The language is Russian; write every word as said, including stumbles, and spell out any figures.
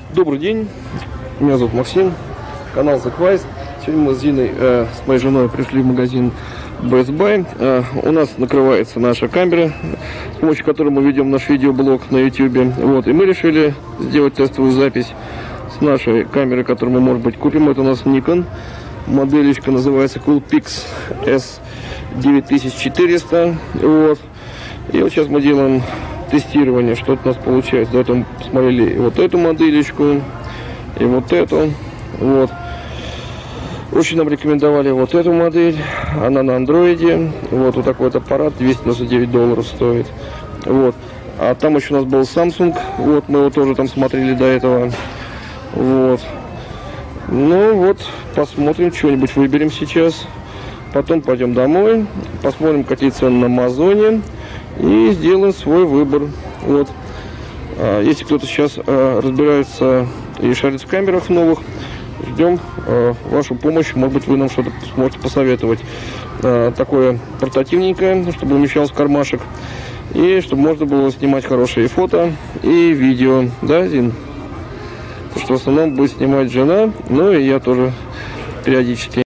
Добрый день, меня зовут Максим, канал The Quest. Сегодня мы с Зиной, э, с моей женой пришли в магазин Best Buy. Э, у нас накрывается наша камера, с помощью которой мы ведем наш видеоблог на YouTube. Вот, и мы решили сделать тестовую запись с нашей камеры, которую мы, может быть, купим. Это у нас Nikon. Моделечка называется Coolpix эс девять тысяч четыреста. Вот. И вот сейчас мы делаем тестирование, что у нас получается. До этого мы посмотрели вот эту моделечку и вот эту. Вот. Очень нам рекомендовали вот эту модель. Она на андроиде. Вот, вот такой вот аппарат, двести девяносто девять долларов стоит. Вот. А там еще у нас был Samsung. Вот, мы его тоже там смотрели до этого. Вот. Ну вот, посмотрим, что-нибудь выберем сейчас. Потом пойдем домой, посмотрим, какие цены на Амазоне. И сделаем свой выбор. Вот. А, если кто-то сейчас а, разбирается и шарит в камерах новых, ждем а, вашу помощь. Может быть, вы нам что-то сможете посоветовать. А, такое портативненькое, чтобы умещалось в кармашек. И чтобы можно было снимать хорошие фото и видео. Да, Зин? Потому что в основном будет снимать жена, ну и я тоже периодически.